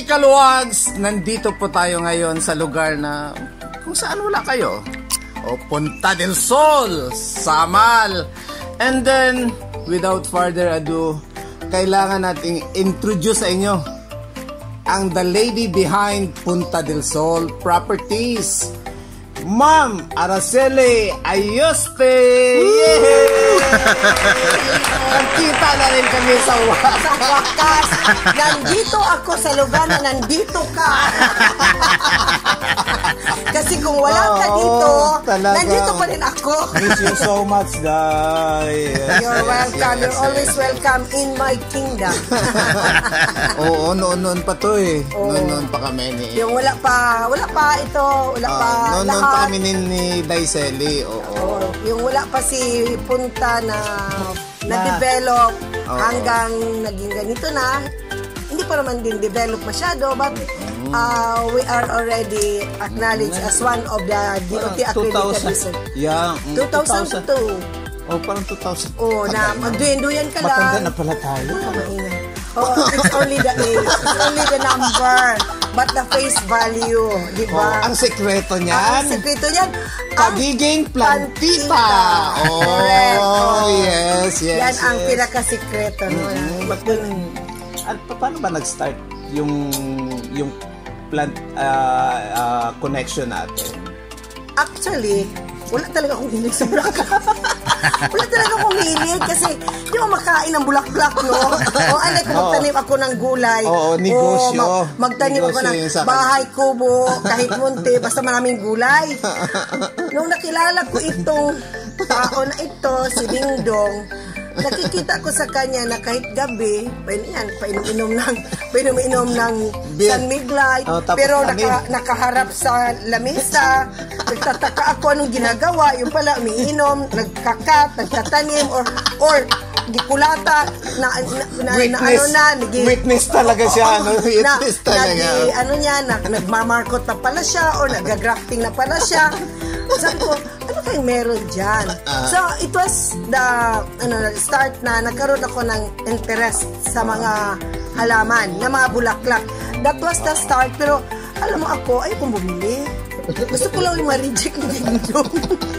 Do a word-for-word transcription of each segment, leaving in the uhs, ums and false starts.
KaLuwags, nandito po tayo ngayon sa lugar na kung saan wala kayo. O Punta del Sol, Samal. And then, without further ado, kailangan nating introduce sa inyo ang the lady behind Punta del Sol Properties, Ma'am Araceli Ayuste. Nagkita na rin kami sa wakas. Nandito ako sa lugar na nandito ka. Kasi kung wala ka dito, talaga, nandito pa rin ako. Miss you so much, guys. You're welcome. You're always welcome in my kingdom. Oo, noon-noon pa to eh. Noon-noon pa kami ni... Yung wala pa, wala pa ito, wala pa uh, noon-noon lahat. Pa kami ni, ni Daiseli. Oo. Oo. Yung wala pa si Punta na na-develop oh, hanggang naging ganito na. Hindi pa naman din develop masyado, but uh, we are already acknowledged as one of the D O T accredited research. Yeah, two thousand two. Oh, parang two thousand. Oh, na magduyan-duyan ka lang. Matanda na pala tayo. Oh, maingay. Oh, it's only the age. It's only the number. But the face value, di ba? Oh, ang sekreto niyan. Ang sekreto niyan. Pagiging plantita. Oh, correct. Oh, yes, yes. Yan yes. ang pinakasikreto. No? Mm-hmm. But then, at paano ba nag-start yung yung plant uh, uh, connection natin? Actually, wala talaga akong hilig sa bulaklak. Wala talaga akong hilig kasi di mo makain ng bulaklak, no? O alay ko magtanim ako ng gulay. Oo, negosyo. O mag magtanim ako ng bahay kubo, kahit munti, basta maraming gulay. Nung nakilala ko itong tao na ito, si Dingdong, nakikita ko sa kanya na kahit gabi, yan, painom-inom ng, painom-inom ng sunmiglay, oh, pero naka, nakaharap sa lamesa, nagtataka ako anong ginagawa, yung pala umiinom, nagkakat, nagtatanim, or, or, gikulata, na, na, na, na ano na, nagi, witness talaga siya, ano, witness na, talaga. Nagi, ano niya, na, nagmamarkot na pala siya, or nagagrafting na pala siya. Sabi ko, ano kayong meron dyan? Uh, so, it was the ano, start na nagkaroon ako ng interest sa mga halaman, na mga bulaklak. That was the start. Pero, alam mo ako, ayaw kong bumili. Gusto ko lang yung ma-reject ng Dingdong.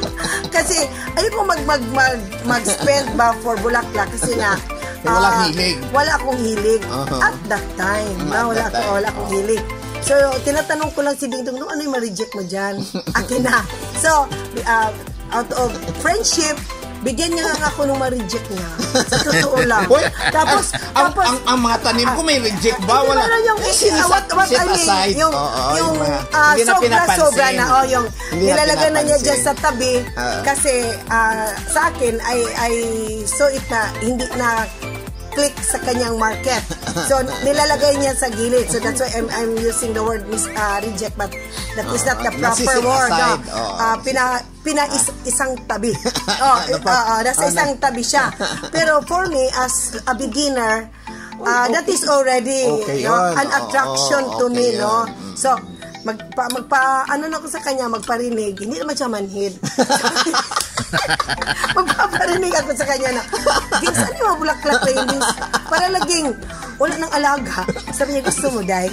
Kasi, ayaw kong mag, mag, mag, mag-spend ba for bulaklak. Kasi na, uh, wala hilig. Wala akong hilig. Uh-huh. At that time. At ba, wala, that time. Ako, wala akong hilig. So, tinatanong ko lang si Dingdong, no, ano yung ma-reject mo dyan? Akin na. So, uh, out of friendship, bigyan niya nga ako nung ma-reject niya. Sa totoo lang. Boy, tapos, ang, tapos, ang, ang mga tanim ko may reject ba? Hindi Wala. Wala yung, uh, what, what I mean, aside. yung, oh, oh, yung, yung uh, sobra-sobra na, oh, yung, hindi nilalagay na, na niya dyan sa tabi, uh, kasi, uh, sa akin, I, I saw it na, hindi na, click sa kanyang market. So, nilalagay niya sa gilid. So, that's why I'm, I'm using the word mis, uh, reject, but that is not the proper word. No? Uh, pina, pina is, isang tabi. Oh, uh, uh, nasa isang tabi siya. Pero for me, as a beginner, uh, that is already okay, no, an attraction oh, oh, to okay, me. yun. No? So, magpa, magpa, ano na ko sa kanya, magparinig. Hindi naman siya manhid. Magpaparinig ako sa kanya na, Gins, ano yung bulaklak na yun? Para laging, wala nang alaga. Sabi niya, gusto mo, Day?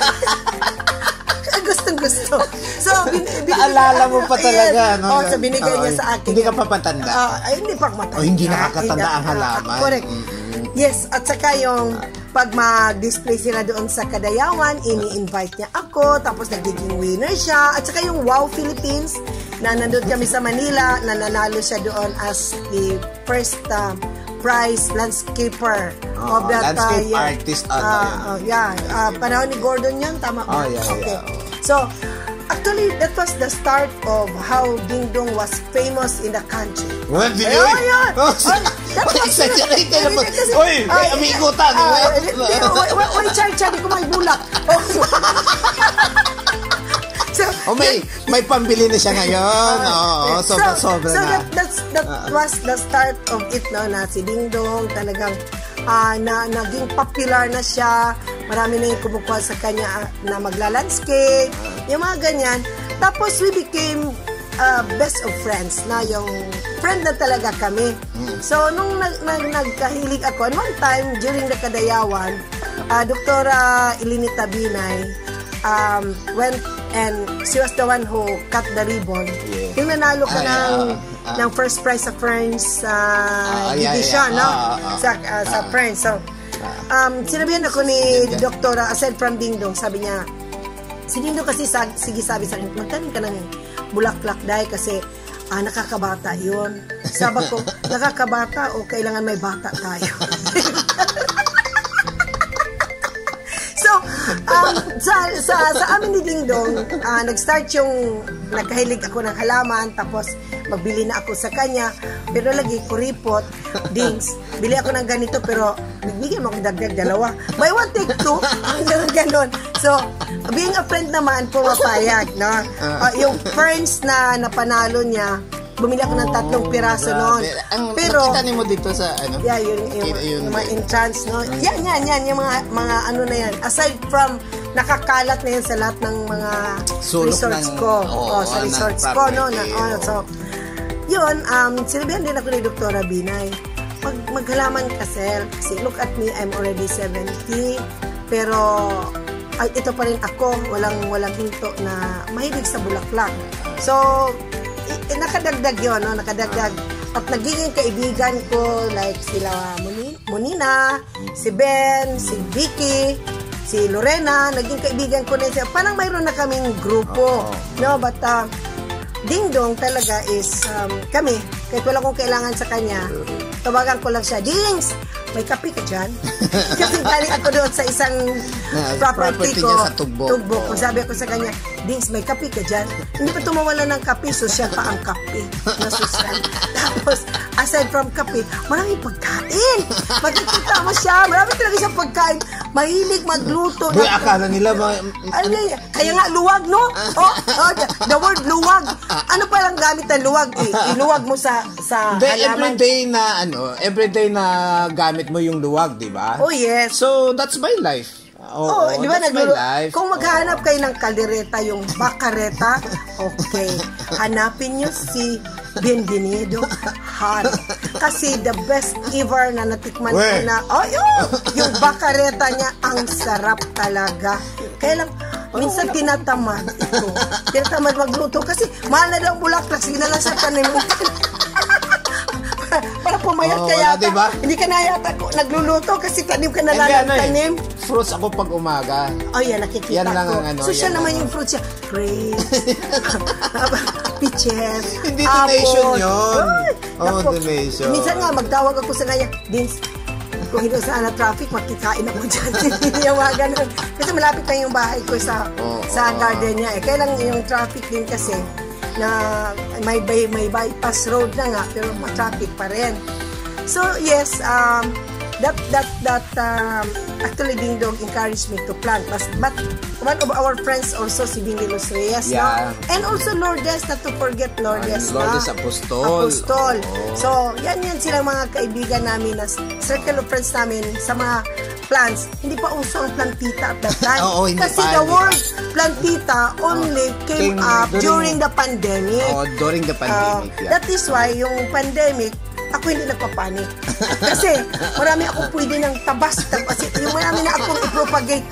Gustong gusto. So, bin, bin, naalala mo pa talaga. Yes. No? Oh, so binigay oh, niya sa akin. Hindi ka pa patanda. Uh, ay, hindi pa matanda. Oh, hindi nakakatanda ang halaman. Correct. Mm-hmm. Yes, at saka yung pag mag-display sila doon sa Kadayawan, ini-invite niya ako, tapos nagiging winner siya. At saka yung Wow Philippines, na nandun kami sa Manila, na nanalo siya doon as the first uh, prize landscaper oh, of that landscape uh, yeah. artist. Uh, uh, yeah, uh, panahon ni Gordon yun, tama Oh, ba? yeah, okay. Yeah. So, actually, that was the start of how Dingdong was famous in the country. What? Did you? Oh, yeah. Oh, that was exaggerated naman. Uy, may amigutan. Uy, char-char, di ko may bulak. So, oh, may, may pambili na siya ngayon. Uh, oh, sobra-sobra so, so na. that, that's, that uh, was the start of it, no, na si Dingdong talagang uh, na, naging popular na siya. Marami na yung kumukuha sa kanya na magla-landscape, yung mga ganyan. Tapos we became uh, best of friends na yung friend na talaga kami. So, nung nag, nag, nagkahilig ako, and one time, during the Kadayawan, uh, Doktora Ilinita Binay um, went and she was the one who cut the ribbon. Yeah. Yung nanalo ka Ay, ng, uh, uh, ng first prize sa Friends uh, uh, division, yeah, yeah. no? Uh, uh, sa, uh, uh, sa Friends. So, um, sinabihan ako ni Doktora, aside from Dingdong, sabi niya, si Dingdong kasi, sag, sige sabi sa akin, magkaroon ka ng bulaklak dahil kasi ah, nakakabata yun. Sabi ko, nakakabata o kailangan may bata tayo? So, um, sa, sa, sa amin ni Dingdong, uh, nag-start yung nagkahilig ako ng halaman, tapos magbili na ako sa kanya, pero lagi kuripot, Dings, bili ako ng ganito, pero nagbigyan mo akong dagdag dalawa. Buy one, take two, hanggang ganon. So, being a friend naman, pumapayag, no? Uh, yung friends na napanalo niya, bumili ako ng tatlong piraso oh, noon. Pero nakita niyo mo dito sa ano? Yeah, yun yung, yung, yung mga entrance, no? Yan, yan, yan, yung mga mga ano na yan. Aside from nakakalat na yan sa lahat ng mga Sulok resorts ng, ko. Oh, oh, sa resorts ko, no? Na, oh, so, yun, um, sinabihan din ako ni Doktora Binay. Mag maghalaman ka, Sel. Kasi look at me, I'm already seventy. Pero ay, ito pa rin ako, walang walang hinto na mahilig sa bulaklak. So, eh, nakadagdag yun, no? Nakadagdag. At nagiging kaibigan ko, like sila Monina, si Ben, si Vicky, si Lorena, naging kaibigan ko na siya. Parang mayroon na kaming grupo, no? But, uh, Dingdong talaga is um, kami, kahit wala kong kailangan sa kanya, tawagan ko lang siya, Dings, may kape ka dyan? Kasi galing ako doon sa isang uh, property, property ko, sa Tugbo. Tugbo. Kung sabi ako sa kanya, Dings, may kape ka dyan? Hindi pa tumawala ng kape, social pa ang kape. Na social. Tapos, aside from kape, maraming pagkain. Magkikita mo siya, marami talaga siyang pagkain. Mahilig magluto. Boy, akala nila, ma ano, kaya nga, luwag, no? Oh, oh, the word luwag. Ano pa lang gamit ng luwag? Eh? Iluwag mo sa, sa de, halaman. Everyday na, ano, everyday na gamit mo yung luwag, di ba? Oh, yes. So, that's my life. Oh, oh, di ba, naglulo, kung maghahanap oh. kayo ng kaldereta, yung bakareta, okay, hanapin nyo si Bienvendio Haro. Kasi the best ever na natikman ko na, oh, yun, yung bakareta niya, ang sarap talaga. Kaya lang, minsan tinatamad ito. Tinatamad magluto kasi mahal na lang bulaklak, sige na lang sa tanim. Para pumayat oh, ka yata. Diba? Hindi ka na yata nagluluto kasi tanim ka na lang ng tanim. Eh, fruits ako pag umaga. Oh, yan, nakikita yan lang ko. Ang, ano, so, siya naman yung fruits siya. Grapes, peaches, hindi donation yun. Oh, donation. Minsan nga, magtawag ako sa kanya, Dins, kung hindi sana traffic, makikain ako dyan. Yung mga ganun. Kasi malapit na yung bahay ko sa oh, sa oh, garden niya. Eh. Kaya lang yung traffic din kasi, na may, may, may bypass road na nga, pero ma-traffic pa rin. So, yes, um, that, that, that, um, actually, Dingdong encouraged me to plant. But, but one of our friends also, si Bingay Los Reyes, yeah. no? And also Lourdes, not to forget Lourdes. Uh, Lourdes na? Apostol. Apostol. Oh. So, yan yan silang mga kaibigan namin, na circle of friends namin sa mga plants. Hindi pa uso ang plantita at that time. oh, oh, Kasi pa, the word plantita only oh. came, came up during, during the pandemic. Oh, during the pandemic. Uh, yeah. That is why yung pandemic, ako hindi nagpapanik. Kasi marami akong pwede ng tabas. tabas. Yung marami na akong i-propagate.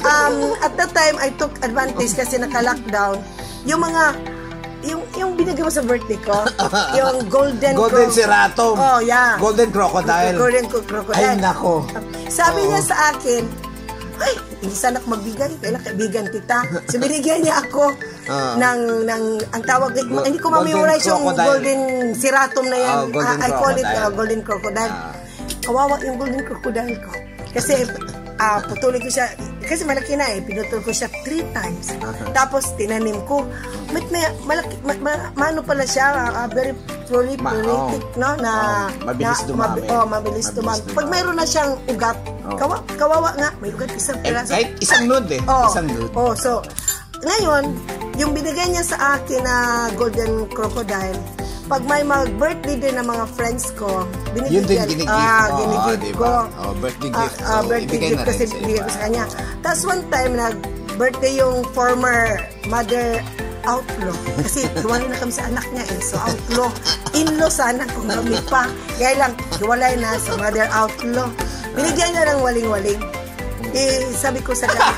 Um, at that time, I took advantage kasi naka-lockdown. Yung mga yung yung binigay mo sa birthday ko, yung golden golden seratum. Oh, yeah. Golden crocodile. Golden crocodile. Ay, nako. Sabi oh. niya sa akin, ay, hindi sana ako magbigay, kailan kaibigan kita. So, binigyan niya ako uh, ng, ng, ang tawag, go, hindi ko ma-memorize yung golden seratum na yan. Oh, golden uh, I call it uh, golden crocodile. Uh, Kawawa yung golden crocodile ko. Kasi, uh, putulin ko siya, kasi malaki na eh, pinutol ko siya three times. Uh-huh. Tapos, tinanim ko. May, may, malaki, ma, ma, mano pala siya, uh, very prolific, ma oh. no? Na, oh, mabilis na, dumami. Mab oh, mabilis, mabilis dumami. Pag mayroon na siyang ugat, oh. kawa, kawawa nga, may ugat isang piraso. Eh, isang nude eh. Oh, isang nude. Oh, so, ngayon, yung binigay niya sa akin na golden crocodile, pag may mag-birthday din ng mga friends ko, binibigyan, ginigip ah, mo, ginigip diba? ko. Oh, birthday gift. Ah, ah, so, birthday gift kasi binigay ko sa kanya. Tapos one time, nag-birthday yung former mother outlaw. Kasi duwalay na kami sa anak niya eh. So outlaw. In-law sana kung kami pa. Kaya lang, duwalay na sa mother outlaw. Binigyan niya ng waling-waling. Eh, sabi ko sa kanya.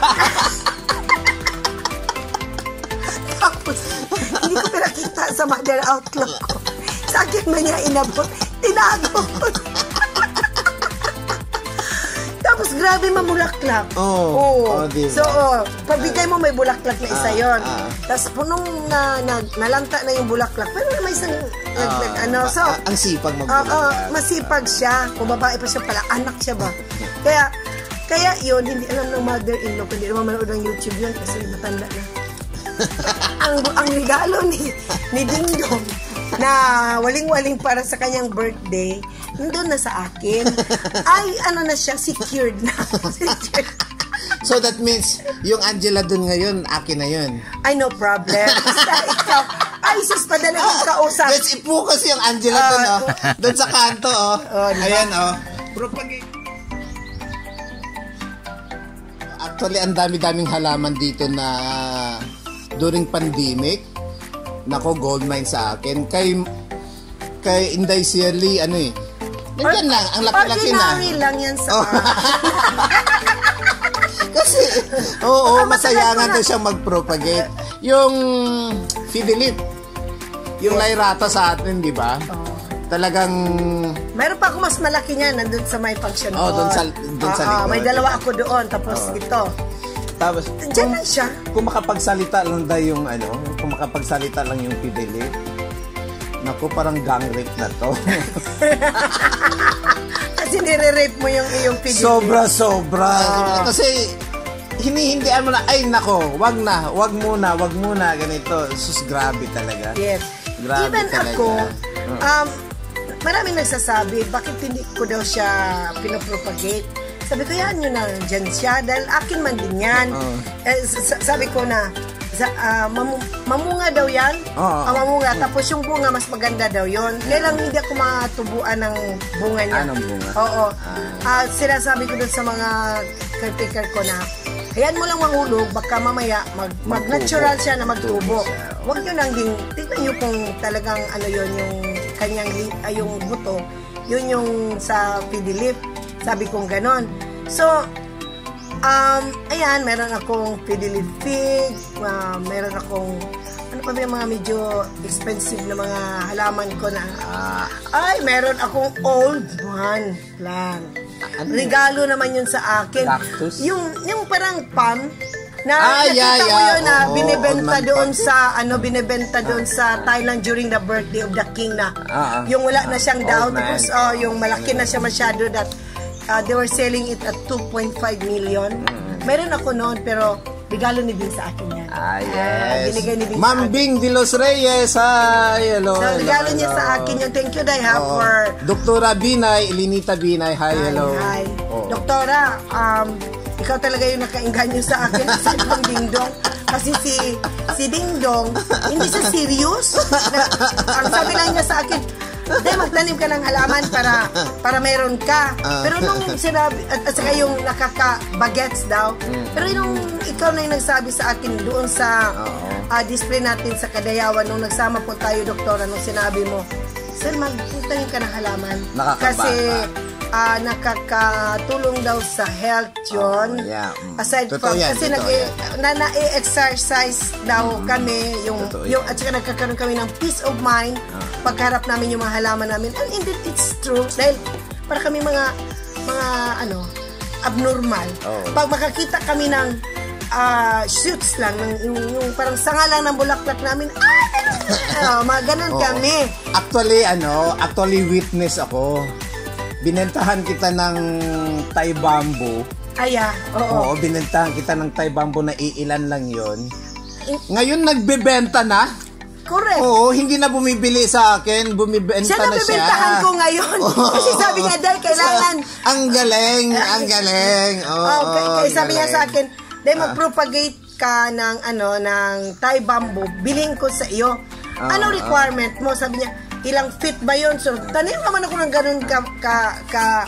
Tapos, hindi ko pinakita sa mother outlaw ko. Sa akin man niya inabot. Tinago. Tapos grabe mamulaklak. Oh, oh. oh diba? So, oh, pagbigay mo may bulaklak na isa yon. Ah, ah. Tapos punong na, na, nalanta na yung bulaklak. Pero may isang, Ah, nag, ano, so, ah, ang sipag uh, magbulaklak. uh, masipag siya. Kung babae pa siya pala, anak siya ba? Kaya, kaya yun, hindi alam ng mother-in-law, hindi naman manood ng YouTube yun kasi matanda na. ang, ang regalo ni, ni Dingdong na waling-waling para sa kanyang birthday, nandun na sa akin. Ay, ano na siya, secured na. Secured. So that means, yung Angela dun ngayon, akin na yun. Ay, no problem. Basta ikaw, ay, sus, padala yung kausap. Let's i-focus yung Angela uh, dun, oh. Dun sa kanto, oh. oh diba? Ayan, oh. Propagate. Actually, ang dami-daming halaman dito na during pandemic. Nako, gold mine sa akin. Kay, kay Inday Shirley, ano eh. Nandiyan lang, ang laki-laki na. Ordinary lang yan sa oh. Kasi, oo, masayangan daw siyang mag-propagate. Yung Fidelip, yung Lairata sa atin, di ba? Oh. Talagang... Mayroon pa ako mas malaki niya, nandun sa may function oh, doon sa, doon sa uh, uh, may dalawa ako doon, tapos oh. ito. Tapos, diyan lang siya. Kung makapagsalita lang daw yung ano, kung makapagsalita lang yung Fidelip, naku, parang gang rape na to. Kasi nire-rape mo yung iyong Fidelip. Sobra-sobra. Uh, Kasi, hinihindihan mo na, ay nako, wag na, wag muna, wag muna, ganito. Sus, grabe talaga. Yes. Grabe Even talaga. ako, um, maraming nagsasabi, bakit hindi ko daw siya pinopropagate? Sabi ko, yan yun na, dyan siya, dahil akin man din yan. Uh. Eh, sabi ko na, sa, uh, mamu mamunga daw yan, uh, uh, mamunga, tapos yung bunga, mas maganda daw yun. Kaya lang hindi ako matubuan ng bunga niya. Anong bunga? Oo. Uh. Uh, sinasabi ko dun sa mga caretaker ko na, hayaan mo lang mahulog, baka mamaya mag, mag natural siya na magtubo. Huwag nyo nang ding, tignan nyo kung talagang ano yun, yung kanyang, ay, yung buto, yun yung sa Fidelip. Sabi kong ganon. So, um, ayan, meron akong Fidelip fig, uh, meron akong, ano pa ba yung mga medyo expensive na mga halaman ko na, uh, ay, meron akong old one plant. Ano? Regalo naman yun sa akin. Cactus? Yung, yung parang palm, na ah, nakita yeah, ko yeah. yun na oh, binibenta oh, doon sa ano binibenta doon sa Thailand during the birthday of the king na ah, yung wala na siyang daw, man. tapos oh, yung malaki na siya masyado, that uh, they were selling it at two point five million. Mm. Meron ako noon, pero regalo ni Bing sa akin yan. Ah, yes. Uh, binigay ni Bing Ma'am Bing de los Reyes, hi, hello. So, regalo hello, niya hello. Sa akin yun. Thank you, Day, ha, oh, for... Doktora Binay, Elinita Binay, hi, hi hello. Hi, oh. Doktora, um, ikaw talaga yung nakainganyo sa akin sa ibang Dingdong. Kasi si si Dingdong, hindi siya serious. Na, ang sabi lang niya sa akin, Day, magtanim ka ng halaman para para meron ka. Pero nung sinabi, at, at saka yung nakaka-bagets daw, pero nung ikaw na yung nagsabi sa akin doon sa uh, display natin sa Kadayawan, nung nagsama po tayo, Doktora, nung sinabi mo, sir, magtanim ka ng halaman. Kasi uh, nakakatulong daw sa health yun. Oh, yeah. mm. Aside from, yan, kasi na-exercise na, daw mm. kami, yung, yung, at saka nagkakaroon kami ng peace of mind oh. pagharap namin yung mga halaman namin. And indeed, it's true. Dahil para kami mga, mga ano, abnormal. Oh. Pag makakita kami ng uh, shoots lang, ng, yung, yung parang sanga lang ng bulaklak namin, ah, ano, mga ganun oh. kami. Actually, ano, actually witness ako. Binentahan kita ng Thai bamboo. Aya, oo. Oo, binentahan kita ng Thai bamboo na iilan lang yon. Ngayon, nagbebenta na. Correct. Oo, hindi na bumibili sa akin. Bumibenta siya na, na siya. Siya na bibentahan ko ngayon. Oo. Kasi sabi niya, dahil kailangan... Ang galing, ang galing. Oo, oh, kaya sabi niya sa akin, dahil mag-propagate ka ng, ano, ng Thai bamboo, bilhin ko sa iyo. Uh, Anong requirement mo? Sabi niya, ilang feet ba yun? So, tanim naman ako ng ganun ka, ka, ka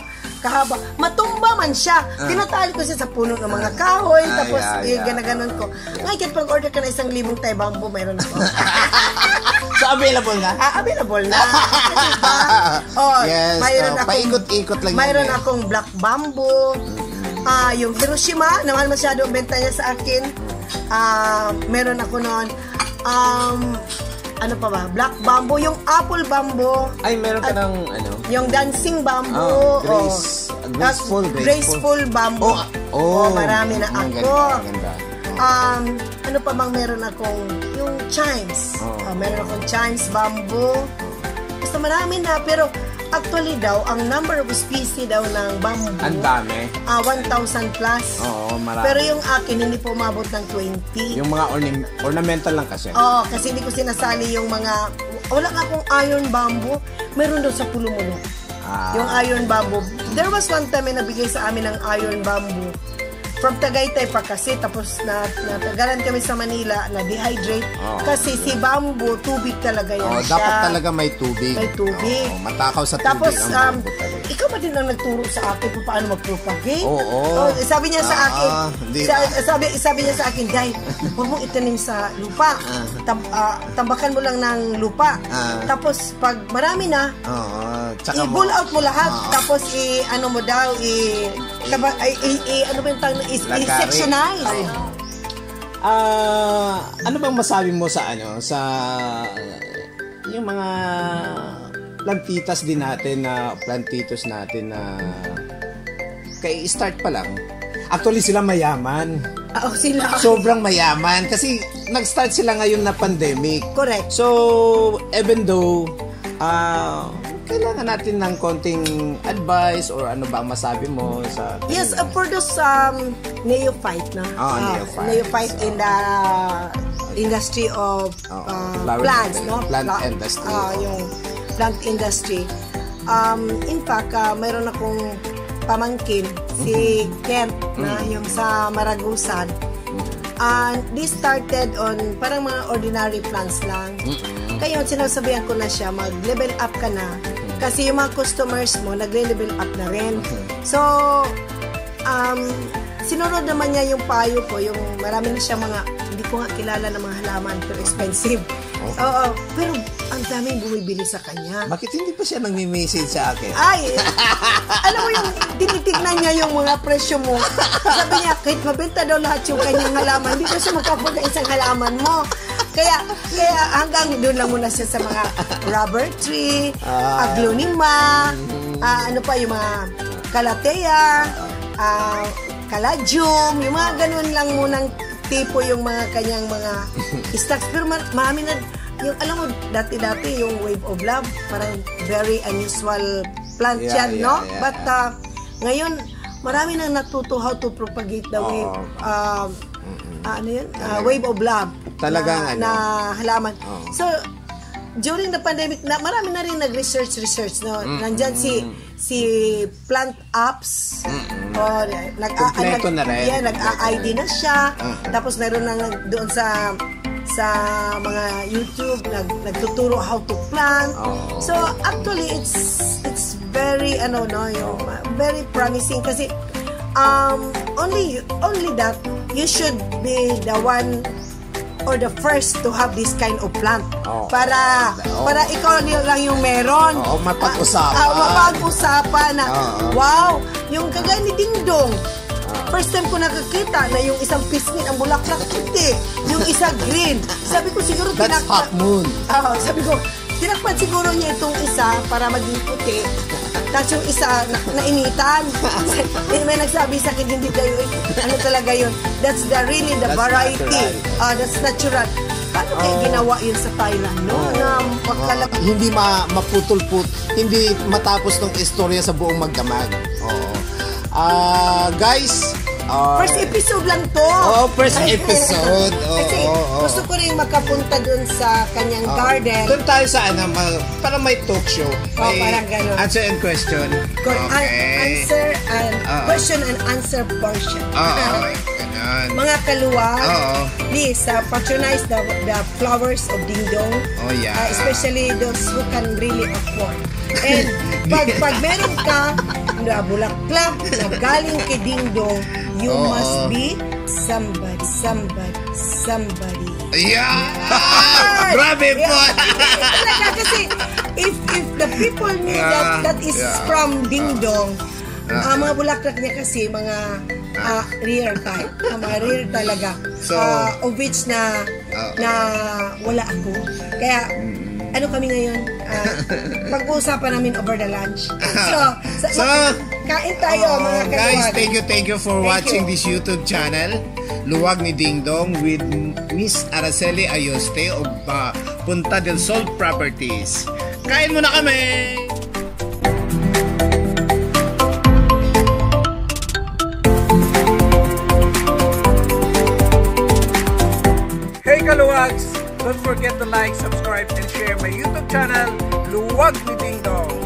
kahaba. Matumba man siya. Uh. Tinatali ko siya sa puno ng mga kahoy. Uh, tapos, yeah, yeah. gana-ganon ko. Ngayon, pag-order ka na isang libong tay bamboo, mayroon ako. So, available na? Ah, available na. Diba? Oh, yes. Mayroon oh, akong, paikot-ikot lang mayroon yan. akong black bamboo. Mm-hmm. Ah, yung Hiroshima, naman masyado benta niya sa akin. Ah, meron ako noon. Um, ano pa ba? Black bamboo, yung apple bamboo. Ay, meron ka ng ano? Yung dancing bamboo. Oh, grace, oh. graceful, graceful. Graceful bamboo. Oh, oh, oh marami na ako. Ganda, ganda. Um, ano pa bang meron akong yung chimes. Oh. Uh, meron akong chimes bamboo. Basta marami na, pero actually daw, ang number of species daw ng bamboo, ang dami. Uh, one thousand plus. Oo, marami. Pero yung akin, hindi po umabot ng twenty. Yung mga orna- ornamental lang kasi. Oo, kasi hindi ko sinasali yung mga, wala nga akong iron bamboo. Meron daw sa Pulumulo. Ah. Yung iron bamboo. There was one time na nabigay sa amin ng iron bamboo. From Tagaytay pa kasi, tapos na, natagalan kami sa Manila, na dehydrate. Oh, kasi okay. Si bamboo, tubig talaga yan oh, siya. Dapat talaga may tubig. May tubig. Oh, matakaw sa tubig. Tapos, ang um, ikaw ba din ang nagturo sa akin kung paano mag-propagate? Oo. Oh, oh. oh, sabi niya sa ah, akin, ah, sabi, sabi, sabi niya sa akin, Day, huwag mong itanim sa lupa. Ah. Tab, uh, tambakan mo lang ng lupa. Ah. Tapos, pag marami na, oh, i-bull out mo lahat. Ah. Tapos, i, ano mo daw, i, taba, i, i, i, ano ba yung tang, i-sectionize. Ah, uh, ano bang masabi mo sa ano sa yung mga plantitas din natin na plantitos natin na kay start pa lang. Actually sila mayaman. Oo, sila. Sobrang mayaman kasi nag-start sila ngayon na pandemic. Correct. So even though uh, kailangan natin ng konting advice or ano ba ang masabi mo sa... Yes, uh, for those um, neophyte na. Oh, uh, neophyte. Neophyte so, in the industry of oh, uh, plants, no? Plant Pla- industry. Uh, yung plant industry. Um, in fact, uh, mayroon akong pamangkin, si Kent, mm-hmm. na yung sa Maragusan. And uh, they started on parang mga ordinary plants lang. Mm-hmm. Kaya sinasabihan ko na siya, mag-level up ka na. Kasi yung mga customers mo, nagle-level up na rin. So, um, sinunod naman niya yung payo ko, yung marami na siya mga, hindi ko nga kilala ng mga halaman, pero expensive. Okay. Oo, pero ang daming bumibili sa kanya. Bakit hindi pa siya nag-message sa akin? Ay, alam mo yung tinitignan niya yung mga presyo mo. Sabi niya, kahit mabenta daw lahat yung kanyang halaman, hindi ko siya magkapod ng isang halaman mo. Kaya, kaya hanggang doon lang muna siya sa mga rubber tree, uh, aglonema, uh, ano pa yung mga kalatea, uh, kaladium, yung mga ganun lang munang tipo yung mga kanyang mga stocks. Pero marami na, yung alam mo, dati-dati yung wave of love, parang very unusual plant yeah, yan, yeah, no? Yeah, But uh, ngayon, marami nang natuto how to propagate the oh. wave, uh, uh, ano yun? Uh, wave of love. Talagang na, ano? Na halaman. Oh. So, during the pandemic, na, marami na rin nag-research, research, no? Mm-hmm. Nandyan si si Plant Apps. Mm-hmm. O, nag, Kompleto nag, na rin. Yeah, nag-I D na siya. Mm-hmm. Tapos meron na doon sa sa mga YouTube, nag, nagtuturo how to plant. Oh. So, actually, it's it's very, ano, no, yung, very promising kasi um, only, only that, you should be the one or the first to have this kind of plant. Oh. Para oh. para ikaw lang yung meron. Oo, oh, mapag-usapan. Uh, uh, mapag-usapan na, oh. wow, yung kagaya ni Dingdong. First time ko nakakita na yung isang pisngi ang bulaklak puti, yung isa green. Sabi ko siguro that's tinakpan. Half moon. Uh, sabi ko, tinakpan siguro niya itong isa para maging puti. Tapos yung isa na, nainitan. May nagsabi sa akin, hindi tayo, ano talaga yun. That's the really the that's variety. Uh, that's natural. Paano kayo oh. ginawa yun sa Thailand, no? Oh. Na magkalak- oh. Hindi ma maputol-put, hindi matapos ng istorya sa buong magdamag. Oo. Oh. Uh, guys, uh, first episode lang to. Oh, first episode. Oh, kasi oh, oh. gusto ko rin makapunta dun sa kanyang oh. garden. Doon tayo sa ano, para may talk show. Oh, may parang gano'n. Answer and question. Okay. An- answer and uh, question and answer portion. Oh, okay. Yan. Mga kaluwag, Oo. please uh, patronize the, the flowers of Dingdong. Oh, yeah. Uh, especially those who can really afford. And pag, pag meron ka na bulaklak na galing kay Dingdong, you Oo. must be somebody, somebody, somebody. Yeah! Grabe po! Talaga kasi if if the people know that that is Yeah. from Dingdong, Yeah. uh, mga bulaklak niya kasi mga uh, rare type, uh, mga rare talaga. So, uh, of which na uh, na wala ako. Kaya ano kami ngayon? Uh, pag-uusapan namin over the lunch. So, sa, So, kain tayo uh, mga guys, kaluwag. thank you, thank you for Thank watching you. this YouTube channel, Luwag Ni Dingdong with Miss Araceli Ayuste of uh, Punta del Sol Properties. Kain muna kami! Hey KaLuwags! Don't forget to like, subscribe, and share my YouTube channel, Luwag Ni Dingdong.